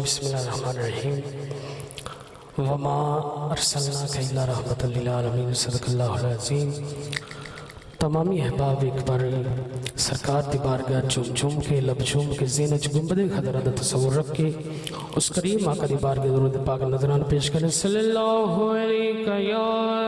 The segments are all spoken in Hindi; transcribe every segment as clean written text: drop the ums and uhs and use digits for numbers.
बिस्मिल्लाहिर्रहमानिर्रहीम वमा अरसलनाका इल्ला रहमतल लिल आलमीन सदक़ल्लाहुल अज़ीम। तमामी अहबाब एक बार सरकार दी बारगाह झूम झूम के लब झूम के ज़ेन च गुंबद खदरा दा तसव्वुर रख के उस करीम आका दी बारगाह दुरूद पाक नज़रान पेश करें सल्लल्लाहु अलैहि या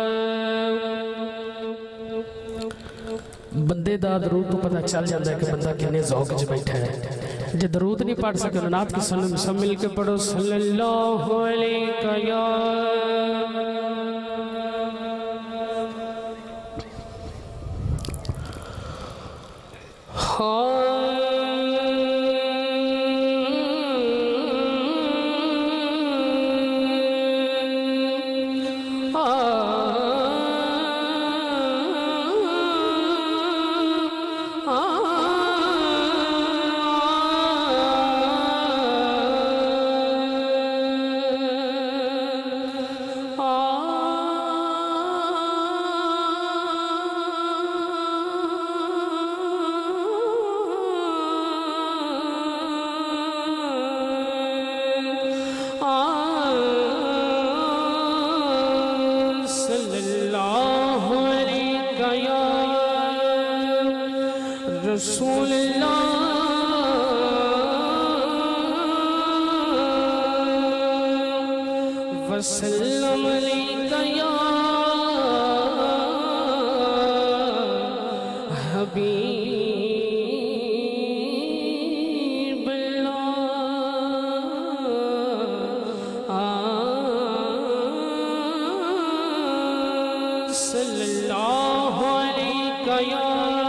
बंदे दा दरूद तो पता चल जाता है कि बंदा कितने ज़ौक़ च बैठा है। जो दरूद नहीं पढ़ सके नात की सनम सब मिल के पढ़ो सल्लल्लाहु अलैहि या वसल्लम अलैका या हबीबल्लाह सल्लल्लाहु अलैका या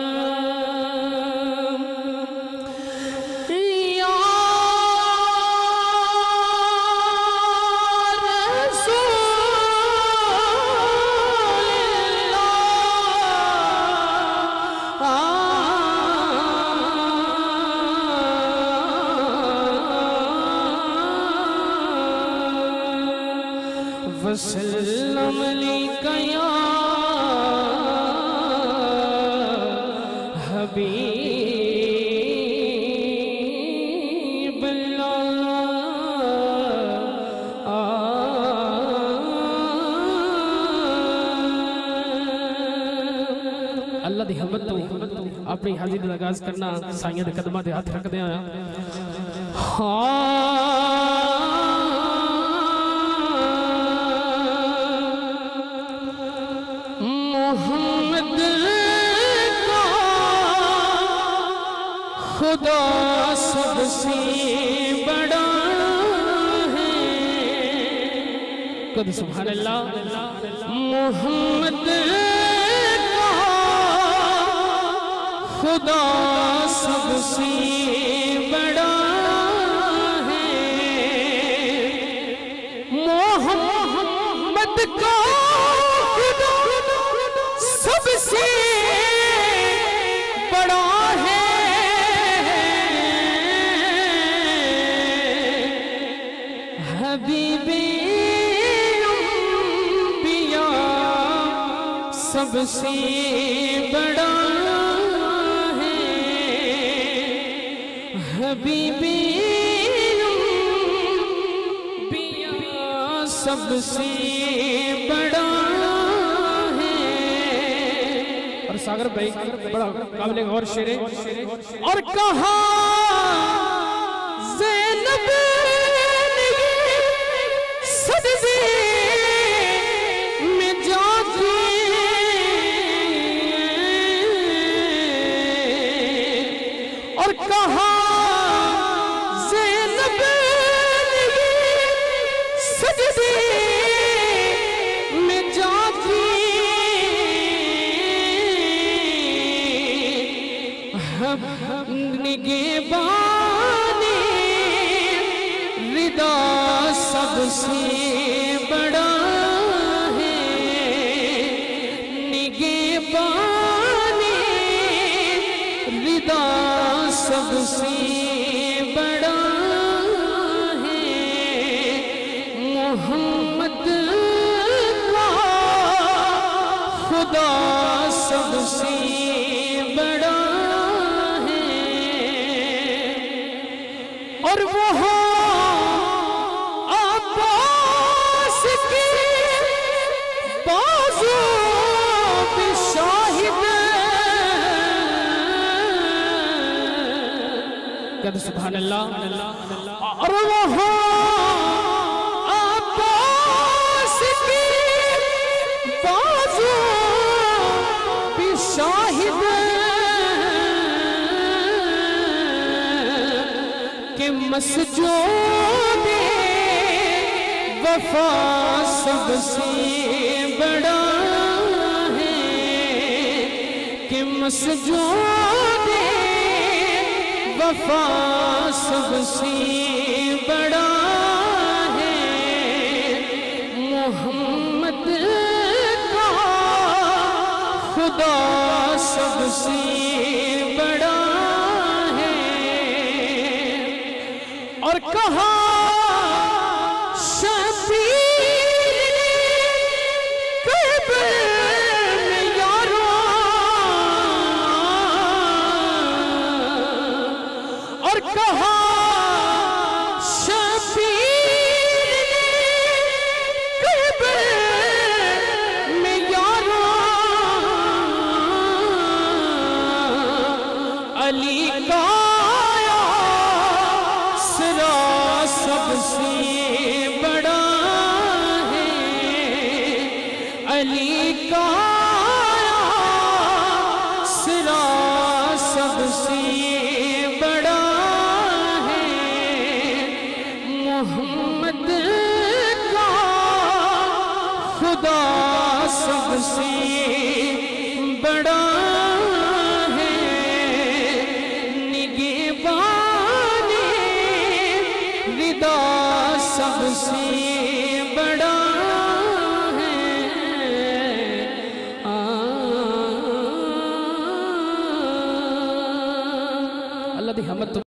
वसल्लम अलैका या हबीबल्लाह। अल्लाह दी हमद तो अपनी हाजिरी दा आगाज़ करना साईं दे कदमां ते हथ रखदे आया। मोहम्मद का खुदा सबसे बड़ा है। खुद सुभान अल्लाह। मोहम्मद का खुदा सबसे बड़ा है। मोहम्मद का सबसे बड़ा है। हबीबे अंबिया सबसे बड़ा है। हबीबे अंबिया सबसे बड़ा। सागर भाई बड़ा काबिल गौर शेर और कहा ज़ैनब ने सजदे में जाके और कहा ज़ैनब ने सजदे में जाके निगहबानी रिदा सबसे बड़ा है। निगहबानी रिदा सबसे बड़ा है। मोहम्मद का खुदा सबसे बड़ा और वो कद सुभान अल्लाह। और वहाँ अब्बास की बाजू भी शाहिद के मसजूदे वफा सबसे बड़ा है, कि मसजूदे वफा सबसे बड़ा है। मोहम्मद का खुदा सबसे बड़ा है। और कहा शबीर कब्र में यारो, और कहा शबीर कब्र में यारो, अली का सबसे बड़ा है। अली का सिरा सबसे बड़ा है। मोहम्मद का खुदा सबसे बड़ा है। निगहबाने रिदा सबसे बड़ा है। अल्लाह दी हमद।